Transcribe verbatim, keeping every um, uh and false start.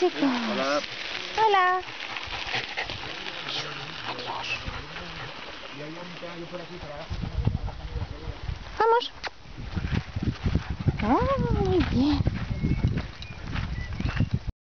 chicos. Hola. Hola. Y hay un caballo por aquí para abajo.